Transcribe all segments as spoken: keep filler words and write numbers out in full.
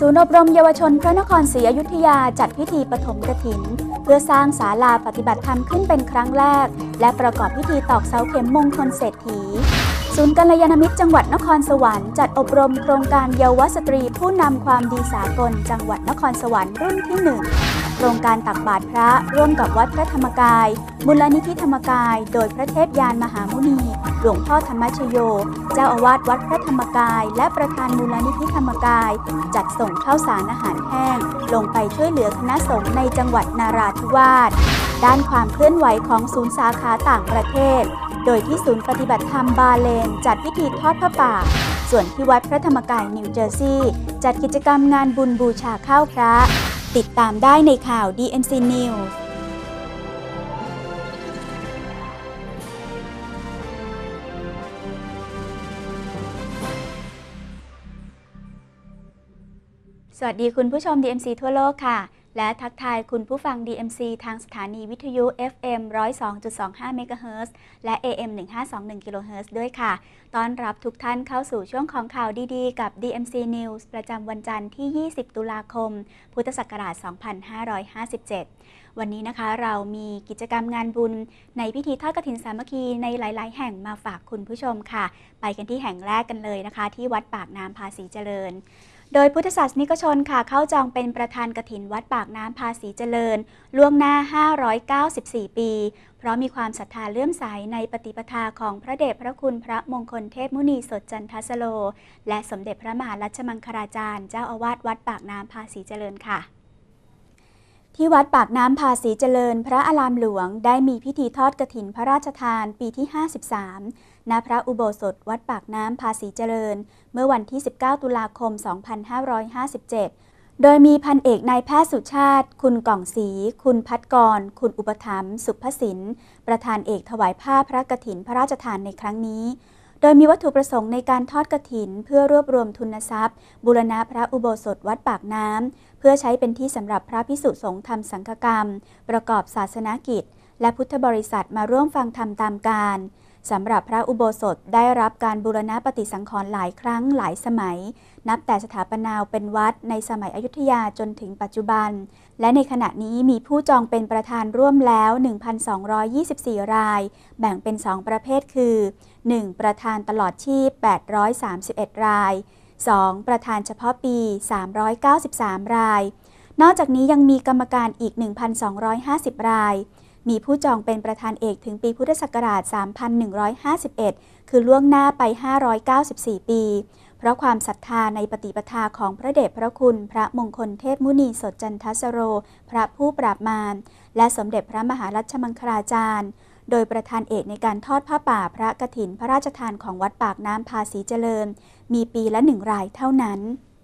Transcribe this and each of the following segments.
ศูนย์อบรมเยาวชนพระนครศรีอยุธยาจัดพิธีปฐมกฐินเพื่อสร้างศาลาปฏิบัติธรรมขึ้นเป็นครั้งแรกและประกอบพิธีตอกเสาเข็มมงคลเศรษฐีศูนย์กัลยาณมิตรจังหวัดนครสวรรค์จัดอบรมโครงการเยาวสตรีผู้นำความดีสากลจังหวัดนครสวรรค์รุ่นที่หนึ่งโครงการตักบาตรพระร่วมกับวัดพระธรรมกายมูลนิธิธรรมกายโดยพระเทพยานมหามุนีหลวงพ่อธรรมชโยเจ้าอาวาสวัดพระธรรมกายและประธานมูลนิธิธรรมกายจัดส่งข้าวสารอาหารแห้งลงไปช่วยเหลือคณะสงฆ์ในจังหวัดนาราธิวาสด้านความเคลื่อนไหวของศูนย์สาขาต่างประเทศโดยที่ศูนย์ปฏิบัติธรรมบาเลนจัดพิธีทอดผ้าป่าส่วนที่วัดพระธรรมกายนิวเจอร์ซีย์จัดกิจกรรมงานบุญบูชาข้าวพระติดตามได้ในข่าว ดี เอ็ม ซี Newsสวัสดีคุณผู้ชม ดี เอ็ม ซี ทั่วโลกค่ะและทักทายคุณผู้ฟัง ดี เอ็ม ซี ทางสถานีวิทยุ เอฟ เอ็ม หนึ่งศูนย์สองจุดสองห้า เมกะเฮิรตซ์ และ เอ เอ็ม หนึ่งพันห้าร้อยยี่สิบเอ็ด กิโลเฮิรตซ์ ด้วยค่ะต้อนรับทุกท่านเข้าสู่ช่วงของข่าวดีๆกับ ดี เอ็ม ซี News ประจำวันจันทร์ที่ ยี่สิบ ตุลาคม พุทธศักราช สองพันห้าร้อยห้าสิบเจ็ด วันนี้นะคะเรามีกิจกรรมงานบุญในพิธีทอดกฐินสามัคคีในหลายๆแห่งมาฝากคุณผู้ชมค่ะไปกันที่แห่งแรกกันเลยนะคะที่วัดปากน้ำภาษีเจริญโดยพุทธศาสนิกชนค่ะเข้าจองเป็นประธานกฐินวัดปากน้ำภาษีเจริญล่วงหน้าห้าร้อยเก้าสิบสี่ปีเพราะมีความศรัทธาเลื่อมใสในปฏิปทาของพระเดชพระคุณพระมงคลเทพมุนีสดจันทสโลและสมเด็จพระมหารัชมังคลาจารย์เจ้าอาวาสวัดปากน้ำภาษีเจริญค่ะที่วัดปากน้ำภาษีเจริญพระอารามหลวงได้มีพิธีทอดกฐินพระราชทานปีที่ห้าสิบสามณพระอุโบสถวัดปากน้ำภาษีเจริญเมื่อวันที่สิบเก้าตุลาคมสองพันห้าร้อยห้าสิบเจ็ดโดยมีพันเอกนายแพทย์สุชาติคุณก่องศรีคุณพัฒกรคุณอุปถัมภ์สุภสินประธานเอกถวายผ้าพระกฐินพระราชทานในครั้งนี้โดยมีวัตถุประสงค์ในการทอดกฐินเพื่อรวบรวมทุนทรัพย์บูรณะพระอุโบสถวัดปากน้ำเพื่อใช้เป็นที่สำหรับพระภิกษุสงฆ์ทำสังฆกรรมประกอบศาสนกิจและพุทธบริษัทมาร่วมฟังธรรมตามกาลสำหรับพระอุโบสถได้รับการบูรณะปฏิสังขรณ์หลายครั้งหลายสมัยนับแต่สถาปนาเป็นวัดในสมัยอยุธยาจนถึงปัจจุบันและในขณะนี้มีผู้จองเป็นประธานร่วมแล้ว หนึ่งพันสองร้อยยี่สิบสี่ รายแบ่งเป็นสองประเภทคือ หนึ่ง ประธานตลอดชีพแปดร้อยสามสิบเอ็ดรายสอง ประธานเฉพาะปีสามร้อยเก้าสิบสามรายนอกจากนี้ยังมีกรรมการอีก หนึ่งพันสองร้อยห้าสิบ รายมีผู้จองเป็นประธานเอกถึงปีพุทธศักราช สามพันหนึ่งร้อยห้าสิบเอ็ด คือล่วงหน้าไป ห้าร้อยเก้าสิบสี่ ปีเพราะความศรัทธาในปฏิปทาของพระเดชพระคุณพระมงคลเทพมุนีสดจันทสโรพระผู้ปราบมารและสมเด็จพระมหารัชมังคลาจารย์โดยประธานเอกในการทอดผ้าป่าพระกฐินพระราชทานของวัดปากน้ำภาษีเจริญมีปีละหนึ่งรายเท่านั้น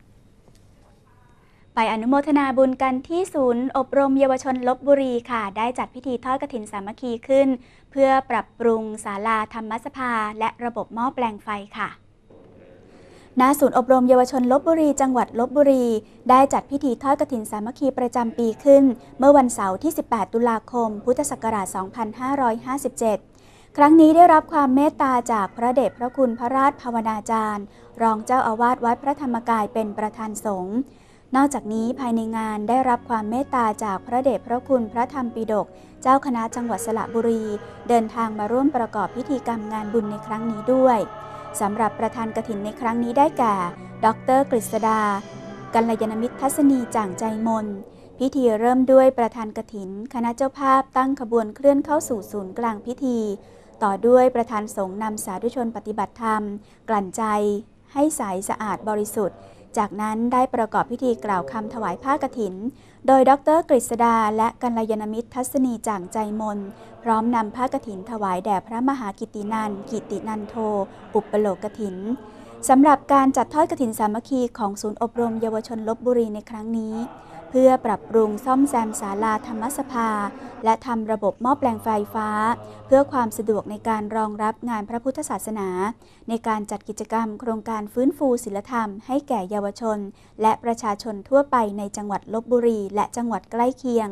ไปอนุโมทนาบุญกันที่ศูนย์อบรมเยาวชนลพบุรีค่ะได้จัดพิธีทอดกฐินสามัคคีขึ้นเพื่อปรับปรุงศาลาธรรมสภาและระบบหม้อแปลงไฟค่ะณศูนย์อบรมเยาวชนลพบุรีจังหวัดลพบุรีได้จัดพิธีทอดกฐินสามัคคีประจำปีขึ้นเมื่อวันเสาร์ที่สิบแปดตุลาคมพุทธศักราชสองพันห้าร้อยห้าสิบเจ็ดครั้งนี้ได้รับความเมตตาจากพระเดชพระคุณพระราชภาวนาจารย์รองเจ้าอาวาสวัดพระธรรมกายเป็นประธานสงฆ์นอกจากนี้ภายในงานได้รับความเมตตาจากพระเดชพระคุณพระธรรมปิฎกเจ้าคณะจังหวัดสระบุรีเดินทางมาร่วมประกอบพิธีกรรมงานบุญในครั้งนี้ด้วยสำหรับประธานกฐินในครั้งนี้ได้แก่ดร.กฤษดากัลยาณมิตรทัศนีจ่างใจมนพิธีเริ่มด้วยประธานกฐินคณะเจ้าภาพตั้งขบวนเคลื่อนเข้าสู่ศูนย์กลางพิธีต่อด้วยประธานสงฆ์นำสาธุชนปฏิบัติธรรมกลั่นใจให้ใสสะอาดบริสุทธิ์จากนั้นได้ประกอบพิธีกล่าวคำถวายผ้ากฐินโดยดร.กฤษดาและกัลยาณมิตรทัศนีจ่างใจมนพร้อมนำผ้ากฐินถวายแด่พระมหากิตตินันท์กิตตินันโทอุปโลกฐินสำหรับการจัดทอดกฐินสามัคคีของศูนย์อบรมเยาวชนลพบุรีในครั้งนี้เพื่อปรับปรุงซ่อมแซมศาลาธรรมสภาและทำระบบหม้อแปลงไฟฟ้าเพื่อความสะดวกในการรองรับงานพระพุทธศาสนาในการจัดกิจกรรมโครงการฟื้นฟูศีลธรรมให้แก่เยาวชนและประชาชนทั่วไปในจังหวัดลพบุรีและจังหวัดใกล้เคียง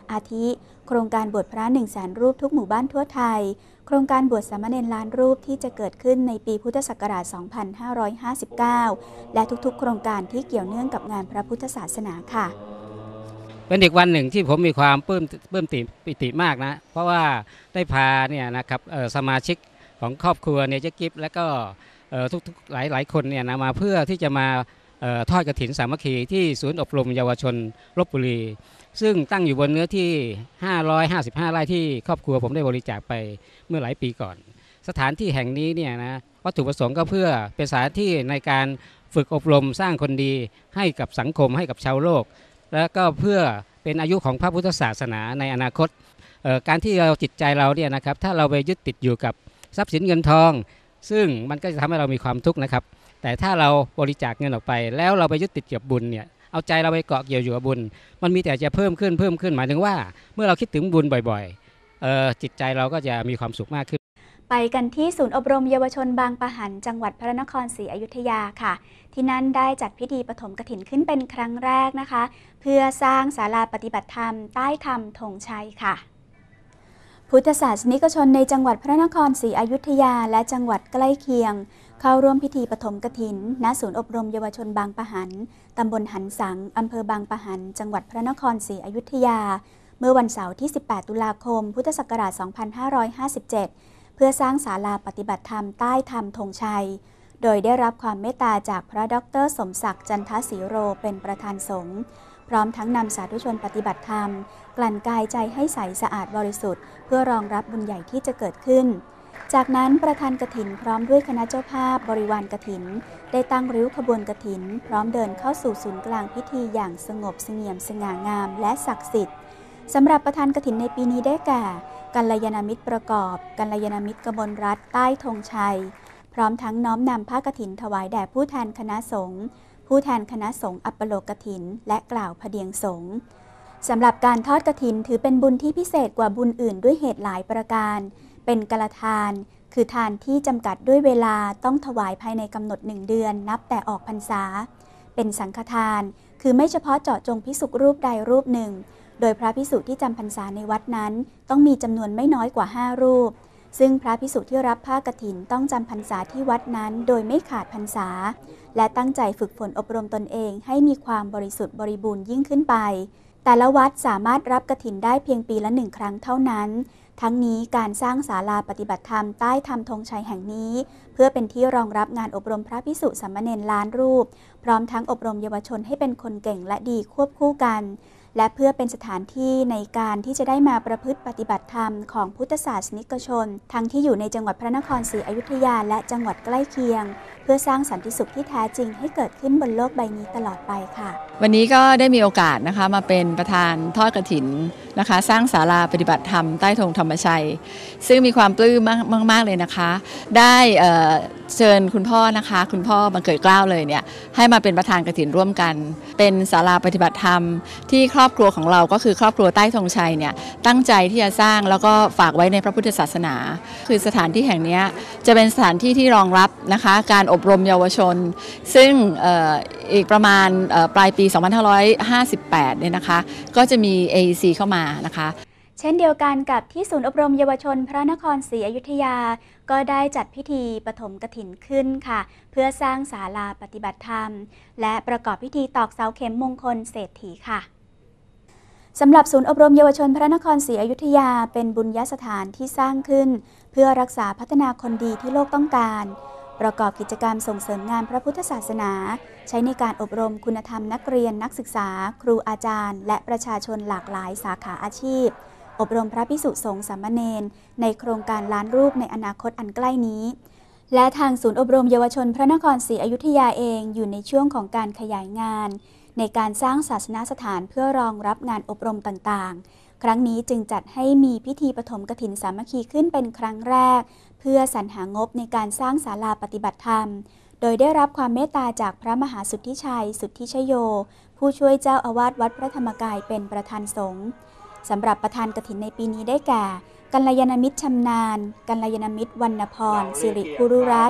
อาทิ โครงการบวชพระหนึ่งแสนรูปทุกหมู่บ้านทั่วไทยโครงการบวชสามเณรล้านรูปที่จะเกิดขึ้นในปีพุทธศักราช สองพันห้าร้อยห้าสิบเก้า และทุกๆโครงการที่เกี่ยวเนื่องกับงานพระพุทธศาสนาค่ะเป็นอีกวันหนึ่งที่ผมมีความปลื้มปลื้มปิติมากนะเพราะว่าได้พาเนี่ยนะครับสมาชิกของครอบครัวเนี่ยเจ๊กิฟและก็ทุกๆหลายๆคนเนี่ยนะมาเพื่อที่จะมาทอดกฐินสามัคคีที่ศูนย์อบรมเยาวชนลพบุรีซึ่งตั้งอยู่บนเนื้อที่ห้าร้อยห้าสิบห้าไร่ที่ครอบครัวผมได้บริจาคไปเมื่อหลายปีก่อนสถานที่แห่งนี้เนี่ยนะวัตถุประสงค์ก็เพื่อเป็นสถานที่ในการฝึกอบรมสร้างคนดีให้กับสังคมให้กับชาวโลกและก็เพื่อเป็นอายุของพระพุทธศาสนาในอนาคตการที่เราจิตใจเราเนี่ยนะครับถ้าเราไปยึดติดอยู่กับทรัพย์สินเงินทองซึ่งมันก็จะทำให้เรามีความทุกข์นะครับแต่ถ้าเราบริจาคเงินออกไปแล้วเราไปยึดติดกับบุญเนี่ยเอาใจเราไปเกาะเกี่ยวอยู่กับบุญมันมีแต่จะเพิ่มขึ้นเพิ่มขึ้นหมายถึงว่าเมื่อเราคิดถึงบุญบ่อยๆเอ่อจิตใจเราก็จะมีความสุขมากขึ้นไปกันที่ศูนย์อบรมเยาวชนบางปะหันจังหวัดพระนครศรีอยุธยาค่ะที่นั่นได้จัดพิธีปฐมกฐินขึ้นเป็นครั้งแรกนะคะเพื่อสร้างศาลาปฏิบัติธรรมใต้ธรรมธงชัยค่ะพุทธศาสนิกชนในจังหวัดพระนครศรีอยุธยาและจังหวัดใกล้เคียงเข้าร่วมพิธีปฐมกฐินณศูนย์อบรมเยาวชนบางปะหันตำบลหันสังอำเภอบางปะหันจังหวัดพระนครศรีอยุธยาเมื่อวันเสาร์ที่ สิบแปด ตุลาคม พุทธศักราช สองพันห้าร้อยห้าสิบเจ็ด เพื่อสร้างศาลาปฏิบัติธรรมใต้ธรรมธงชัยโดยได้รับความเมตตาจากพระดร.สมศักดิ์จันทศรีโรเป็นประธานสงฆ์พร้อมทั้งนำสาธุชนปฏิบัติธรรมกลั่นกายใจให้ใสสะอาดบริสุทธิ์เพื่อรองรับบุญใหญ่ที่จะเกิดขึ้นจากนั้นประธานกฐินพร้อมด้วยคณะเจ้าภาพบริวารกฐินได้ตั้งริ้วขบวนกฐินพร้อมเดินเข้าสู่ศูนย์กลางพิธีอย่างสงบเสงี่ยมสง่างามและศักดิ์สิทธิ์สำหรับประธานกฐินในปีนี้ได้แก่กัลยาณมิตรประกอบกัลยาณมิตรกมลรัตน์ใต้ธงชัยพร้อมทั้งน้อมนำผ้ากฐินถวายแด่ผู้แทนคณะสงฆ์ผู้แทนคณะสงฆ์อัปโลกฐินและกล่าวพเดียงสงฆ์สำหรับการทอดกฐินถือเป็นบุญที่พิเศษกว่าบุญอื่นด้วยเหตุหลายประการเป็นกลทานคือทานที่จำกัดด้วยเวลาต้องถวายภายในกำหนดหนึ่งเดือนนับแต่ออกพรรษาเป็นสังฆทานคือไม่เฉพาะเจาะจงภิกษุรูปใดรูปหนึ่งโดยพระภิกษุที่จำพรรษาในวัดนั้นต้องมีจำนวนไม่น้อยกว่าห้ารูปซึ่งพระภิกษุที่รับผ้ากฐินต้องจำพรรษาที่วัดนั้นโดยไม่ขาดพรรษาและตั้งใจฝึกฝนอบรมตนเองให้มีความบริสุทธิ์บริบูรณ์ยิ่งขึ้นไปแต่ละวัดสามารถรับกฐินได้เพียงปีละหนึ่งครั้งเท่านั้นทั้งนี้การสร้างศาลาปฏิบัติธรรมใต้ธรรมธงชัยแห่งนี้เพื่อเป็นที่รองรับงานอบรมพระภิกษุสามเณรล้านรูปพร้อมทั้งอบรมเยาวชนให้เป็นคนเก่งและดีควบคู่กันและเพื่อเป็นสถานที่ในการที่จะได้มาประพฤติปฏิบัติธรรมของพุทธศาสนิกชนทั้งที่อยู่ในจังหวัดพระนครศรีอยุธยาและจังหวัดใกล้เคียงเพื่อสร้างสันติสุขที่แท้จริงให้เกิดขึ้นบนโลกใบนี้ตลอดไปค่ะวันนี้ก็ได้มีโอกาสนะคะมาเป็นประธานทอดกฐินนะคะสร้างศาลาปฏิบัติธรรมใต้ธงธรรมชัยซึ่งมีความปลื้มมากมากเลยนะคะได้เอ่อเชิญคุณพ่อนะคะคุณพ่อบังเกิดเกล้าเลยเนี่ยให้มาเป็นประธานกฐินร่วมกันเป็นศาลาปฏิบัติธรรมที่ครอบครัวของเราก็คือครอบครัวใต้ธงชัยเนี่ยตั้งใจที่จะสร้างแล้วก็ฝากไว้ในพระพุทธศาสนาคือสถานที่แห่งนี้จะเป็นสถานที่ที่รองรับนะคะการอบรมเยาวชนซึ่งเอ่ออีกประมาณปลายปี สองพันห้าร้อยห้าสิบแปด เนี่ยนะคะก็จะมี เอ อี ซี เข้ามานะคะเช่นเดียวกันกับที่ศูนย์อบรมเยาวชนพระนครศรีอยุธยาก็ได้จัดพิธีปฐมกฐินขึ้นค่ะเพื่อสร้างศาลาปฏิบัติธรรมและประกอบพิธีตอกเสาเข็มมงคลเศรษฐีค่ะสำหรับศูนย์อบรมเยาวชนพระนครศรีอยุธยาเป็นบุญญสถานที่สร้างขึ้นเพื่อรักษาพัฒนาคนดีที่โลกต้องการประกอบกิจกรรมส่งเสริมงานพระพุทธศาสนาใช้ในการอบรมคุณธรรมนักเรียนนักศึกษาครูอาจารย์และประชาชนหลากหลายสาขาอาชีพอบรมพระภิกษุสงฆ์สามเณรในโครงการล้านรูปในอนาคตอันใกล้นี้และทางศูนย์อบรมเยาวชนพระนครศรีอยุธยาเองอยู่ในช่วงของการขยายงานในการสร้างศาสนสถานเพื่อรองรับงานอบรมต่างๆครั้งนี้จึงจัดให้มีพิธีปฐมกฐินสามัคคีขึ้นเป็นครั้งแรกเพื่อสรรหางบในการสร้างศาลาปฏิบัติธรรมโดยได้รับความเมตตาจากพระมหาสุทธิชัยสุทธิชโยผู้ช่วยเจ้าอาวาสวัดพระธรรมกายเป็นประธานสงฆ์สำหรับประธานกฐินในปีนี้ได้แก่กัลยาณมิตรชำนาญกัลยาณมิตรวรรณพรสิริคุรุรัตน์โ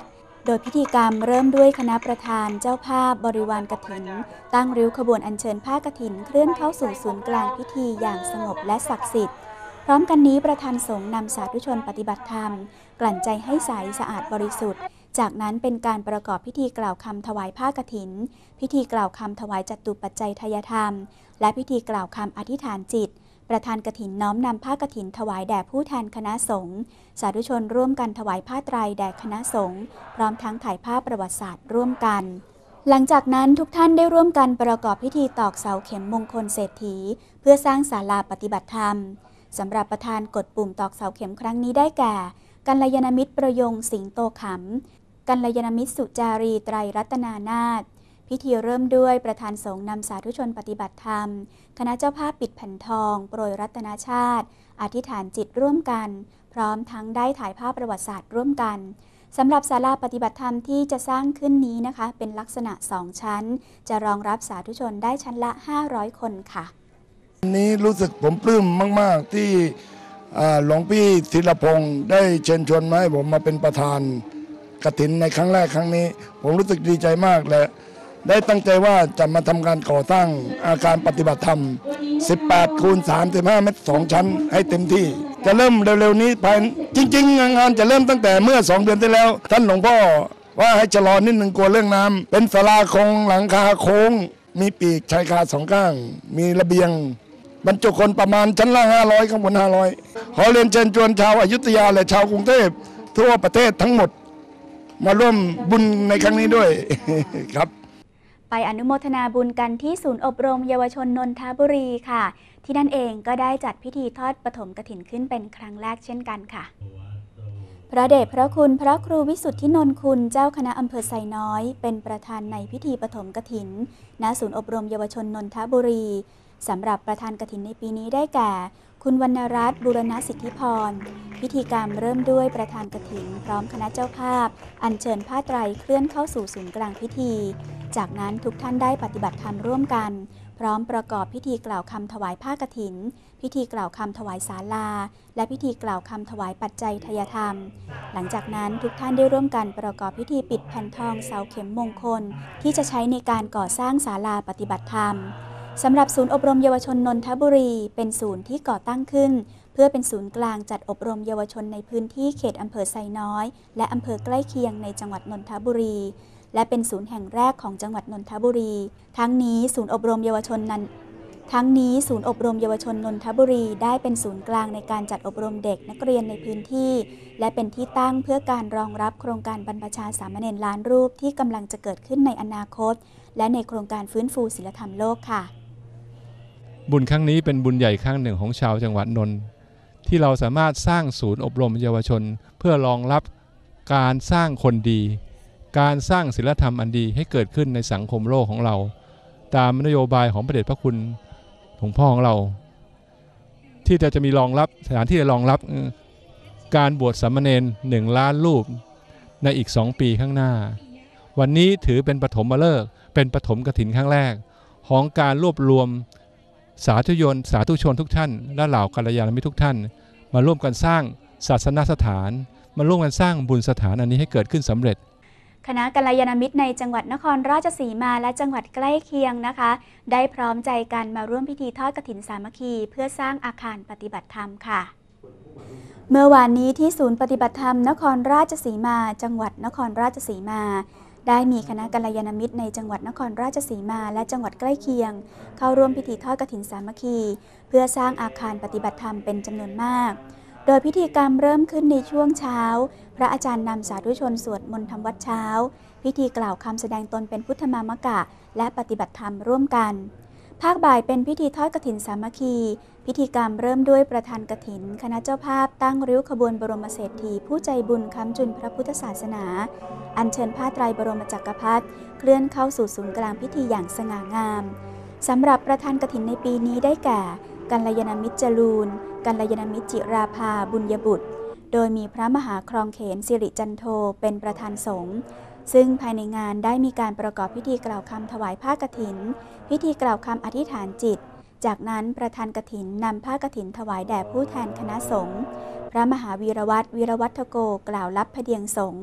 ดยพิธีกรรมเริ่มด้วยคณะประธานเจ้าภาพบริวารกฐินตั้งริ้วขบวนอัญเชิญผ้ากฐินเคลื่อนเข้าสู่ศูนย์กลางพิธีอย่างสงบและศักดิ์สิทธิ์พร้อมกันนี้ประธานสงฆ์นำสาธุชนปฏิบัติธรรมกลั่นใจให้ใสสะอาดบริสุทธิ์จากนั้นเป็นการประกอบพิธีกล่าวคำถวายผ้ากฐินพิธีกล่าวคำถวายจตุปัจจัยทายธรรมและพิธีกล่าวคำอธิษฐานจิตประธานกฐินน้อมนำผ้ากฐินถวายแด่ผู้แทนคณะสงฆ์สาธุชนร่วมกันถวายผ้าไตรแด่คณะสงฆ์พร้อมทั้งถ่ายภาพประวัติศาสตร์ร่วมกันหลังจากนั้นทุกท่านได้ร่วมกันประกอบพิธีตอกเสาเข็มมงคลเศรษฐีเพื่อสร้างศาลาปฏิบัติธรรมสำหรับประธานกดปุ่มตอกเสาเข็มครั้งนี้ได้แก่กัลยาณมิตรประยงสิงโตขำกัลยาณมิตรสุจารีไตรรัตนานาถพิธีเริ่มด้วยประธานสงฆ์นำสาธุชนปฏิบัติธรรมคณะเจ้าภาพปิดแผ่นทองโปรยรัตนาชาติอธิษฐานจิตร่วมกันพร้อมทั้งได้ถ่ายภาพประวัติศาสตร์ร่วมกันสำหรับศาลาปฏิบัติธรรมที่จะสร้างขึ้นนี้นะคะเป็นลักษณะสองชั้นจะรองรับสาธุชนได้ชั้นละห้าร้อยคนค่ะวันนี้รู้สึกผมปลื้มมากๆที่หลวงพี่ธีรพงศ์ได้เชิญชวนมาให้ผมมาเป็นประธานกฐินในครั้งแรกครั้งนี้ผมรู้สึกดีใจมากและได้ตั้งใจว่าจะมาทำการก่อสร้างอาคารปฏิบัติธรรมสิบแปดคูณสามสิบห้าเมตรสองชั้นให้เต็มที่จะเริ่มเร็วๆนี้ภายจริงๆงานจะเริ่มตั้งแต่เมื่อสองเดือนที่แล้วท่านหลวงพ่อว่าให้ชะลอนิดหนึ่งกลัวเรื่องน้ำเป็นศาลาโครงหลังคาโค้งมีปีกชายคาสองข้างมีระเบียงบรรจุคนประมาณชั้นล่างห้าร้อยข้างบนห้าร้อยขอเรียนเชิญชวนชาวอยุธยาและชาวกรุงเทพทั่วประเทศทั้งหมดมาร่วมบุญในครั้งนี้ด้วย ครับไปอนุโมทนาบุญกันที่ศูนย์อบรมเยาวชนนนทบุรีค่ะที่นั่นเองก็ได้จัดพิธีทอดปฐมกฐินขึ้นเป็นครั้งแรกเช่นกันค่ะพระเดชพระคุณพระครูวิสุทธินนท์คุณเจ้าคณะอำเภอไซน้อยเป็นประธานในพิธีปฐมกฐินณศูนย์อบรมเยาวชนนนทบุรีสำหรับประธานกฐินในปีนี้ได้แก่คุณวรรณรัตน์บูรณสิทธิพรพิธีกรรมเริ่มด้วยประธานกฐินพร้อมคณะเจ้าภาพอัญเชิญผ้าไตรเคลื่อนเข้าสู่ศูนย์กลางพิธีจากนั้นทุกท่านได้ปฏิบัติธรรมร่วมกันพร้อมประกอบพิธีกล่าวคำถวายผ้ากฐินพิธีกล่าวคำถวายศาลาและพิธีกล่าวคำถวายปัจจัยทายธรรมหลังจากนั้นทุกท่านได้ร่วมกันประกอบพิธีปิดแผ่นทองเสาเข็มมงคลที่จะใช้ในการก่อสร้างศาลาปฏิบัติธรรมสำหรับศูนย์อบรมเยาวชนนนทบุรีเป็นศูนย์ที่ก่อตั้งขึ้นเพื่อเป็นศูนย์กลางจัดอบรมเยาวชนในพื้นที่เขตอำเภอไซน้อยและอำเภอใกล้เคียงในจังหวัดนนทบุรีและเป็นศูนย์แห่งแรกของจังหวัดนนทบุรีทั้งนี้ศูนย์อบรมเยาวชนนั้นทั้งนี้ศูนย์อบรมเยาวชนนนทบุรีได้เป็นศูนย์กลางในการจัดอบรมเด็กนักเรียนในพื้นที่และเป็นที่ตั้งเพื่อการรองรับโครงการบรรพชาสามเณรล้านรูปที่กำลังจะเกิดขึ้นในอนาคตและในโครงการฟื้นฟูศีลธรรมโลกค่ะบุญครั้งนี้เป็นบุญใหญ่ครั้งหนึ่งของชาวจังหวัดนนท์ที่เราสามารถสร้างศูนย์อบรมเยาวชนเพื่อรองรับการสร้างคนดีการสร้างศีลธรรมอันดีให้เกิดขึ้นในสังคมโลกของเราตามนโยบายของพระเดชพระคุณหลวงพ่อของเราที่จะจะมีรองรับสถานที่จะรองรับการบวชสามเณรหนึ่งล้านรูปในอีกสองปีข้างหน้าวันนี้ถือเป็นปฐมฤกษ์เป็นปฐมกฐินครั้งแรกของการรวบรวมสาธุชนสาธุชนทุกท่านและเหล่ากัลยาณมิตรทุกท่านมาร่วมกันสร้างศาสนสถานมาร่วมกันสร้างบุญสถานอันนี้ให้เกิดขึ้นสำเร็จคณะกัลยาณมิตรในจังหวัดนครราชสีมาและจังหวัดใกล้เคียงนะคะได้พร้อมใจกันมาร่วมพิธีทอดกฐินสามัคคีเพื่อสร้างอาคารปฏิบัติธรรมค่ะเมื่อวานนี้ที่ศูนย์ปฏิบัติธรรมนครราชสีมาจังหวัดนครราชสีมาได้มีคณะกัลยาณมิตรในจังหวัดนครราชสีมาและจังหวัดใกล้เคียงเข้าร่วมพิธีทอดกฐินสามัคคีเพื่อสร้างอาคารปฏิบัติธรรมเป็นจำนวนมากโดยพิธีกรรมเริ่มขึ้นในช่วงเช้าพระอาจารย์นำสาธุชนสวดมนต์ทำวัดเช้าพิธีกล่าวคำแสดงตนเป็นพุทธมามกะและปฏิบัติธรรมร่วมกันภาคบ่ายเป็นพิธีทอดกฐินสามัคคีพิธีกรรมเริ่มด้วยประธานกฐินคณะเจ้าภาพตั้งริ้วขบวนบรมเศรษฐีผู้ใจบุญค้ำจุนพระพุทธศาสนาอัญเชิญผ้าไตรบรมจักรพรรดิเคลื่อนเข้าสู่ศูนย์กลางพิธีอย่างสง่างามสำหรับประธานกฐินในปีนี้ได้แก่กัลยาณมิตรจรูนกัลยาณมิตรจิราภาบุญยบุตรโดยมีพระมหาครองเขนสิริจันโทเป็นประธานสงฆ์ซึ่งภายในงานได้มีการประกอบพิธีกล่าวคำถวายผ้ากฐินพิธีกล่าวคำอธิษฐานจิตจากนั้นประธานกฐินนำผ้ากฐินถวายแด่ผู้แทนคณะสงฆ์พระมหาวีรวัตรวีรวัฒโกกล่าวรับพเดียงสงฆ์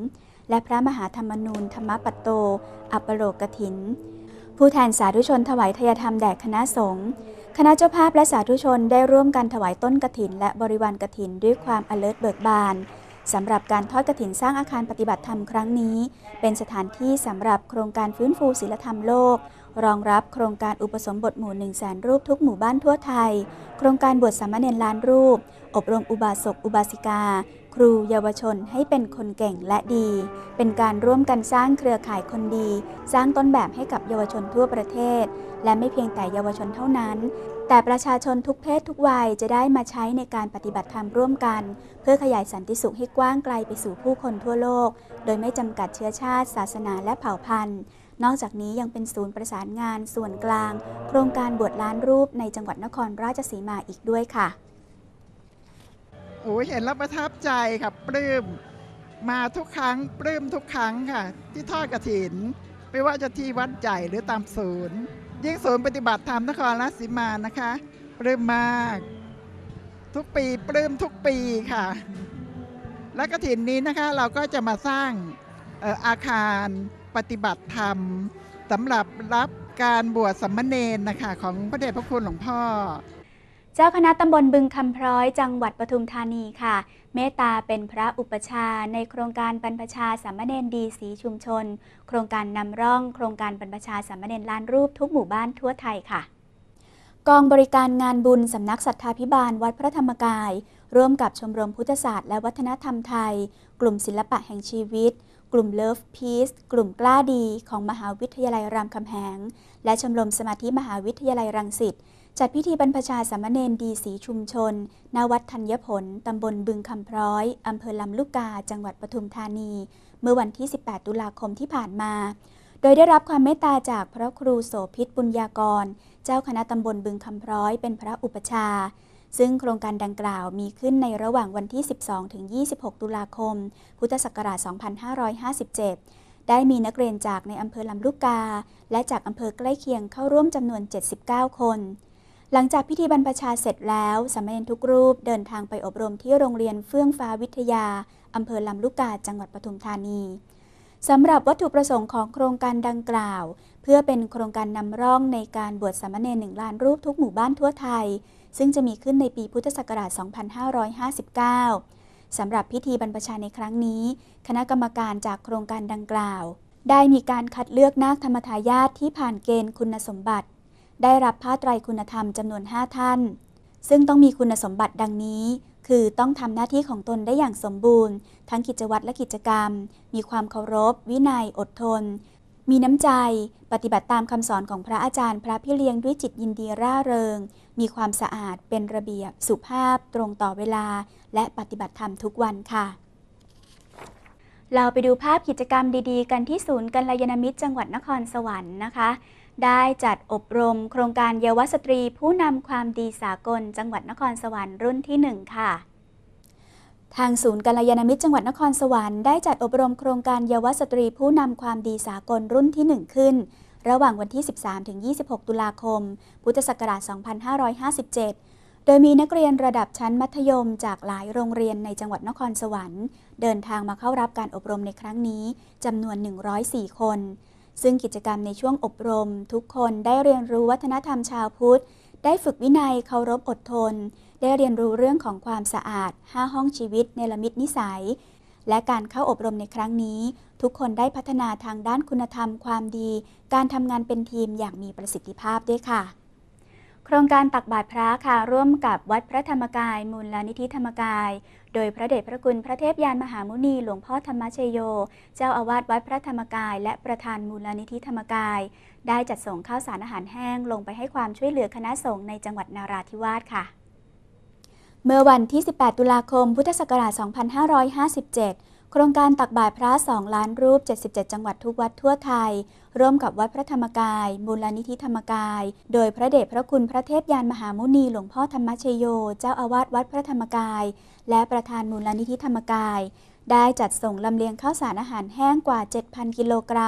และพระมหาธรรมนูญธรรมปัตโต อัปโลกถินผู้แทนสาธุชนถวายทายธรรมแด่คณะสงฆ์คณะเจ้าภาพและสาธุชนได้ร่วมกันถวายต้นกฐินและบริวารกฐินด้วยความอเลิศเบิกบานสำหรับการทอดกฐินสร้างอาคารปฏิบัติธรรมครั้งนี้เป็นสถานที่สำหรับโครงการฟื้นฟูศีลธรรมโลกรองรับโครงการอุปสมบทหมู่ หนึ่งแสน รูปทุกหมู่บ้านทั่วไทยโครงการบวชสามเณรล้านรูปอบรมอุบาสกอุบาสิกาครูเยาวชนให้เป็นคนเก่งและดีเป็นการร่วมกันสร้างเครือข่ายคนดีสร้างต้นแบบให้กับเยาวชนทั่วประเทศและไม่เพียงแต่เยาวชนเท่านั้นแต่ประชาชนทุกเพศทุกวัยจะได้มาใช้ในการปฏิบัติธรรมร่วมกันเพื่อขยายสันติสุขให้กว้างไกลไปสู่ผู้คนทั่วโลกโดยไม่จำกัดเชื้อชาติศาสนาและเผ่าพันธุ์นอกจากนี้ยังเป็นศูนย์ประสานงานส่วนกลางโครงการบวชล้านรูปในจังหวัดนครราชสีมาอีกด้วยค่ะโอ้เห็นแล้วประทับใจค่ะปลื้มมาทุกครั้งปลื้มทุกครั้งค่ะที่ทอดกฐินไม่ว่าจะที่วัดใหญ่หรือตามศูนย์ยิ่งศูนย์ปฏิบัติธรรมนครราชสีมานะคะปลื้มมากทุกปีปลื้มทุกปีค่ะและกฐินนี้นะคะเราก็จะมาสร้างอาคารปฏิบัติธรรมสำหรับรับการบวชสามเณรนะคะของพระเดชพระคุณหลวงพ่อเจ้าคณะตำบลบึงคำพร้อยจังหวัดปทุมธานีค่ะเมตตาเป็นพระอุปชาในโครงการบรรพชาสามเณรดีศรีชุมชนโครงการนำร่องโครงการบรรพชาสามเณรล้านรูปทุกหมู่บ้านทั่วไทยค่ะกองบริการงานบุญสำนักสัทธาภิบาลวัดพระธรรมกายร่วมกับชมรมพุทธศาสตร์และวัฒนธรรมไทยกลุ่มศิลปะแห่งชีวิตกลุ่มเลิฟพีซกลุ่มกล้าดีของมหาวิทยาลัยรามคำแหงและชมรมสมาธิมหาวิทยาลัยรังสิตจัดพิธีบรรพชาสามเณรดีศรีชุมชนณวัดธัญผลตำบลบึงคำพร้อยอำเภอลำลูกกาจังหวัดปทุมธานีเมื่อวันที่สิบแปดตุลาคมที่ผ่านมาโดยได้รับความเมตตาจากพระครูโสภิตปุญญากรเจ้าคณะตำบลบึงคำพร้อยเป็นพระอุปชาซึ่งโครงการดังกล่าวมีขึ้นในระหว่างวันที่สิบสองถึงยี่สิบหกตุลาคมพุทธศักราชสองพันห้าร้อยห้าสิบเจ็ดได้มีนักเรียนจากในอำเภอลำลูกกาและจากอำเภอใกล้เคียงเข้าร่วมจำนวนเจ็ดสิบเก้าคนหลังจากพิธีบรรพชาเสร็จแล้วสามเณรทุกรูปเดินทางไปอบรมที่โรงเรียนเฟื่องฟ้าวิทยาอำเภอลำลูกกาจังหวัดปทุมธานีสำหรับวัตถุประสงค์ของโครงการดังกล่าวเพื่อเป็นโครงการนำร่องในการบวชสามเณรหนึ่งล้านรูปทุกหมู่บ้านทั่วไทยซึ่งจะมีขึ้นในปีพุทธศักราชสองพันห้าร้อยห้าสิบเก้าสำหรับพิธีบรรพชาในครั้งนี้คณะกรรมการจากโครงการดังกล่าวได้มีการคัดเลือกนาคธรรมทายาทที่ผ่านเกณฑ์คุณสมบัติได้รับผ้าไตรคุณธรรมจำนวนห้าท่านซึ่งต้องมีคุณสมบัติดังนี้คือต้องทำหน้าที่ของตนได้อย่างสมบูรณ์ทั้งกิจวัตรและกิจกรรมมีความเคารพวินัยอดทนมีน้ำใจปฏิบัติตามคำสอนของพระอาจารย์พระพี่เลี้ยงด้วยจิตยินดีร่าเริงมีความสะอาดเป็นระเบียบสุภาพตรงต่อเวลาและปฏิบัติธรรมทุกวันค่ะเราไปดูภาพกิจกรรมดีๆกันที่ศูนย์กัลยาณมิตรจังหวัดนครสวรรค์นะคะได้จัดอบรมโครงการเยาวสตรีผู้นำความดีสากลจังหวัดนครสวรรค์รุ่นที่หนึ่งค่ะทางศูนย์กัลยาณมิตรจังหวัดนครสวรรค์ได้จัดอบรมโครงการเยาวสตรีผู้นำความดีสากลรุ่นที่หนึ่งขึ้นระหว่างวันที่สิบสามถึงยี่สิบหกตุลาคมพุทธศักราชสองพันห้าร้อยห้าสิบเจ็ดโดยมีนักเรียนระดับชั้นมัธยมจากหลายโรงเรียนในจังหวัดนครสวรรค์เดินทางมาเข้ารับการอบรมในครั้งนี้จำนวนหนึ่งร้อยสี่คนซึ่งกิจกรรมในช่วงอบรมทุกคนได้เรียนรู้วัฒนธรรมชาวพุทธได้ฝึกวินัยเคารพอดทนได้เรียนรู้เรื่องของความสะอาดห้าห้องชีวิตเนรมิตนิสัยและการเข้าอบรมในครั้งนี้ทุกคนได้พัฒนาทางด้านคุณธรรมความดีการทำงานเป็นทีมอย่างมีประสิทธิภาพด้วยค่ะโครงการตักบาตรพระค่ะร่วมกับวัดพระธรรมกายมูลนิธิธรรมกายโดยพระเดชพระคุณพระเทพยานมหามุนีหลวงพ่อธรรมชโยเจ้าอาวาสวัดพระธรรมกายและประธานมูลนิธิธรรมกายได้จัดส่งข้าวสารอาหารแห้งลงไปให้ความช่วยเหลือคณะสงฆ์ในจังหวัดนราธิวาสค่ะเมื่อวันที่สิบแปดตุลาคมพุทธศักราชสองพันห้าร้อยห้าสิบเจ็ดโครงการตักบาตรพระสองล้านรูปเจ็ดสิบเจ็ดจังหวัดทุกวัดทั่วไทยร่วมกับวัดพระธรรมกายมูลนิธิธรรมกายโดยพระเดชพระคุณพระเทพยานมหามุนีหลวงพ่อธรรมชโยเจ้าอาวาสวัดพระธรรมกายและประธานมูลนิธิธรรมกายได้จัดส่งลำเลียงข้าวสารอาหารแห้งกว่า เจ็ดพัน กิโลกรัม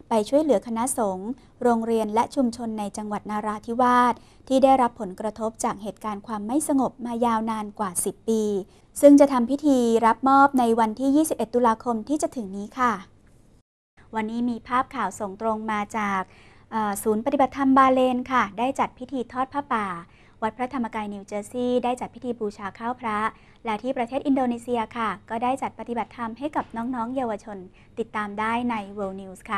ไปช่วยเหลือคณะสงฆ์โรงเรียนและชุมชนในจังหวัดนราธิวาสที่ได้รับผลกระทบจากเหตุการณ์ความไม่สงบมายาวนานกว่าสิบปีซึ่งจะทำพิธีรับมอบในวันที่ยี่สิบเอ็ดตุลาคมที่จะถึงนี้ค่ะวันนี้มีภาพข่าวส่งตรงมาจากศูนย์ปฏิบัติธรรมบาเลนค่ะได้จัดพิธีทอดผ้าป่าวัดพระธรรมกายนิวเจอร์ซีย์ได้จัดพิธีบูชาข้าวพระและที่ประเทศอินโดนีเซียค่ะก็ได้จัดปฏิบัติธรรมให้กับน้องๆเยาวชนติดตามได้ใน World News ค่ะ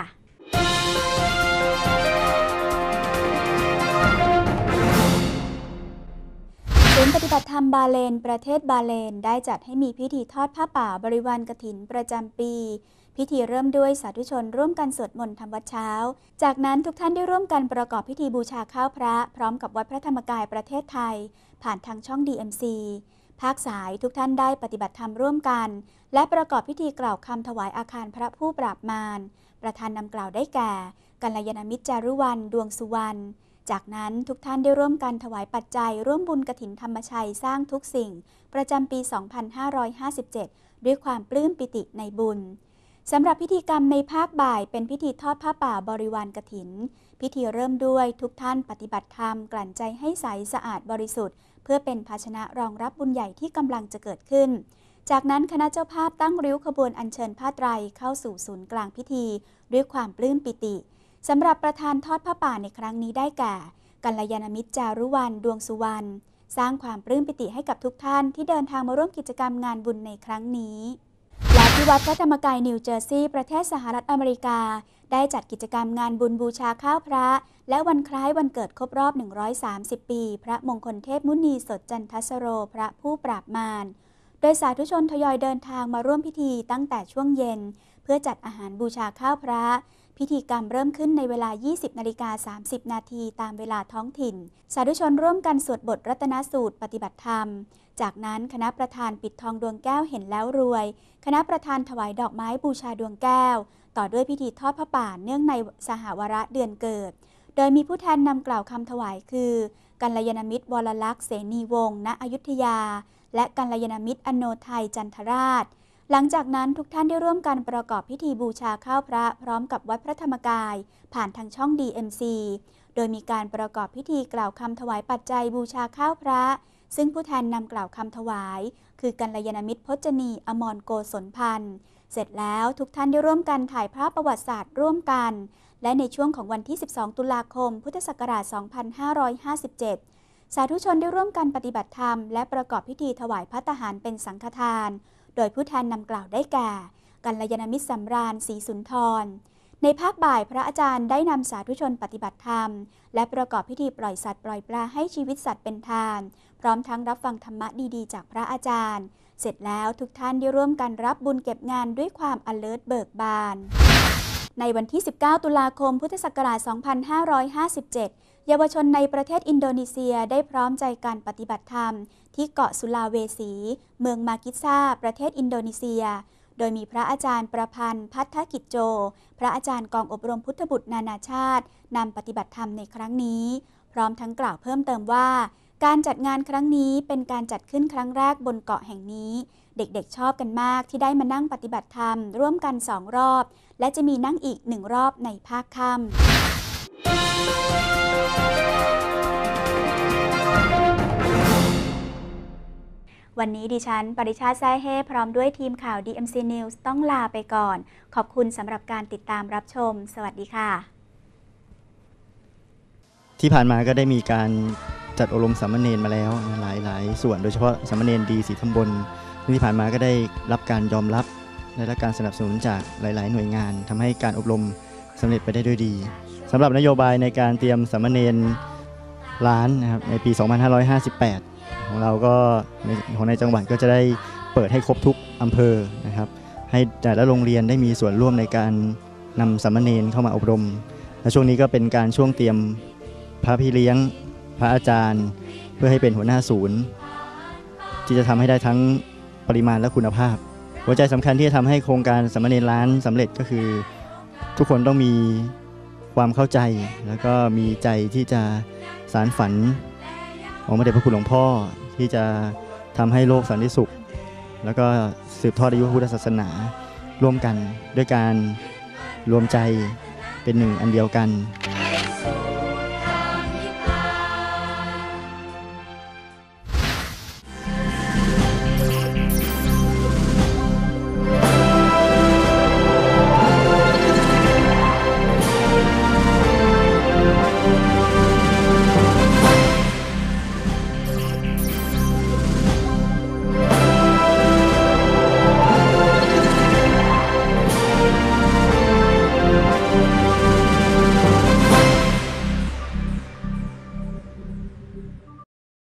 ศูนย์ปฏิบัติธรรมบาเลนประเทศบาเลนได้จัดให้มีพิธีทอดผ้าป่าบริวารกฐินประจำปีพิธีเริ่มด้วยสาธุชนร่วมกันสวดมนต์ทำวัดเช้าจากนั้นทุกท่านได้ร่วมกันประกอบพิธีบูชาข้าวพระพร้อมกับวัดพระธรรมกายประเทศไทยผ่านทางช่อง ดี เอ็ม ซี ภาคสายทุกท่านได้ปฏิบัติธรรมร่วมกันและประกอบพิธีกล่าวคำถวายอาคารพระผู้ปราบมารประธานนำกล่าวได้แก่กัลยาณมิตรจารุวรรณดวงสุวรรณจากนั้นทุกท่านได้ร่วมกันถวายปัจจัยร่วมบุญกฐินธรรมชัยสร้างทุกสิ่งประจำปี สองพันห้าร้อยห้าสิบเจ็ด ด้วยความปลื้มปิติในบุญสำหรับพิธีกรรมในภาคบ่ายเป็นพิธีทอดผ้าป่าบริวารกฐินพิธีเริ่มด้วยทุกท่านปฏิบัติธรรมกลั่นใจให้ใสสะอาดบริสุทธิ์เพื่อเป็นภาชนะรองรับบุญใหญ่ที่กำลังจะเกิดขึ้นจากนั้นคณะเจ้าภาพตั้งริ้วขบวนอัญเชิญผ้าไตรเข้าสู่ศูนย์กลางพิธีด้วยความปลื้มปิติสำหรับประธานทอดผ้าป่าในครั้งนี้ได้แก่กัลยาณมิตรจารุวรรณดวงสุวรรณสร้างความปลื้มปิติให้กับทุกท่านที่เดินทางมาร่วมกิจกรรมงานบุญในครั้งนี้และที่วัดพระธรรมกายนิวเจอร์ซีย์ประเทศสหรัฐอเมริกาได้จัดกิจกรรมงานบุญบูชาข้าวพระและวันคล้ายวันเกิดครบรอบหนึ่งร้อยสามสิบปีพระมงคลเทพมุนีสดจันทสโรพระผู้ปราบมารโดยสาธุชนทยอยเดินทางมาร่วมพิธีตั้งแต่ช่วงเย็นเพื่อจัดอาหารบูชาข้าวพระพิธีกรรมเริ่มขึ้นในเวลา ยี่สิบนาฬิกาสามสิบนาทีตามเวลาท้องถิ่นสาธุชนร่วมกันสวดบทรัตนสูตรปฏิบัติธรรมจากนั้นคณะประธานปิดทองดวงแก้วเห็นแล้วรวยคณะประธานถวายดอกไม้บูชาดวงแก้วต่อด้วยพิธีทอดผ้าป่าเนื่องในสหวาระเดือนเกิดโดยมีผู้แทนนำกล่าวคำถวายคือกัลยาณมิตรวรลักษณ์เสนีวงศ์ณอยุธยาและกัลยาณมิตรอโนไทยจันทราชหลังจากนั้นทุกท่านได้ร่วมกันประกอบพิธีบูชาข้าวพระพร้อมกับวัดพระธรรมกายผ่านทางช่อง ดี เอ็ม ซี โดยมีการประกอบพิธีกล่าวคำถวายปัจจัยบูชาข้าวพระซึ่งผู้แทนนำกล่าวคำถวายคือกัลยาณมิตรพจนีอมรโกศลพันธ์เสร็จแล้วทุกท่านได้ร่วมกันถ่ายภาพประวัติศาสตร์ร่วมกันและในช่วงของวันที่สิบสองตุลาคมพุทธศักราชสองพันห้าร้อยห้าสิบเจ็ดสาธุชนได้ร่วมกันปฏิบัติธรรมและประกอบพิธีถวายภัตตาหารเป็นสังฆทานโดยผู้แทนนำกล่าวได้แก่กัลยาณมิตรสำราญศรีสุนทรในภาคบ่ายพระอาจารย์ได้นำสาธุชนปฏิบัติธรรมและประกอบพิธีปล่อยสัตว์ปล่อยปลาให้ชีวิตสัตว์เป็นทานพร้อมทั้งรับฟังธรรมะดีๆจากพระอาจารย์เสร็จแล้วทุกท่านได้ร่วมกันรับบุญเก็บงานด้วยความ alert เบิกบานในวันที่สิบเก้าตุลาคมพุทธศักราชสองพันห้าร้อยห้าสิบเจ็ดเยาวชนในประเทศอินโดนีเซียได้พร้อมใจกันปฏิบัติธรรมที่เกาะสุลาเวสีเมืองมากิซาประเทศอินโดนีเซียโดยมีพระอาจารย์ประพันธ์พัทธกิจโจพระอาจารย์กองอบรมพุทธบุตรนานาชาตินำปฏิบัติธรรมในครั้งนี้พร้อมทั้งกล่าวเพิ่มเติมว่าการจัดงานครั้งนี้เป็นการจัดขึ้นครั้งแรกบนเกาะแห่งนี้เด็กๆชอบกันมากที่ได้มานั่งปฏิบัติธรรมร่วมกันสองรอบและจะมีนั่งอีกหนึ่งรอบในภาคค่ำวันนี้ดิฉันปริชาติแซ่เฮ่พร้อมด้วยทีมข่าว ดี เอ็ม ซี News ต้องลาไปก่อนขอบคุณสำหรับการติดตามรับชมสวัสดีค่ะที่ผ่านมาก็ได้มีการจัดอบรมสามเณรมาแล้วหลายหลายส่วนโดยเฉพาะสามเณรดีศรีธรรมบลที่ผ่านมาก็ได้รับการยอมรับและรับการสนับสนุนจากหลายๆหน่วยงานทำให้การอบรมสำเร็จไปได้ด้วยดีสำหรับนโยบายในการเตรียมสามเณรล้านนะครับในปี สองพันห้าร้อยห้าสิบแปด ของเราก็ของในจังหวัดก็จะได้เปิดให้ครบทุกอำเภอนะครับให้แต่ละโรงเรียนได้มีส่วนร่วมในการนำสามเณรเข้ามาอบรมและช่วงนี้ก็เป็นการช่วงเตรียมพระพี่เลี้ยงพระอาจารย์เพื่อให้เป็นหัวหน้าศูนย์ที่จะทำให้ได้ทั้งปริมาณและคุณภาพหัวใจสำคัญที่จะทำให้โครงการสามเณรล้านสำเร็จก็คือทุกคนต้องมีความเข้าใจแล้วก็มีใจที่จะสานฝันของพระเดชพระคุณหลวงพ่อที่จะทำให้โลกสันติสุขแล้วก็สืบทอดอายุพุทธศาสนาร่วมกันด้วยการรวมใจเป็นหนึ่งอันเดียวกัน